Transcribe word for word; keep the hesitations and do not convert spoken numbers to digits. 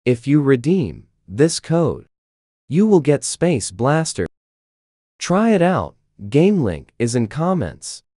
If you redeem this code, you will get Space Blaster. Try it out. Game link is in comments.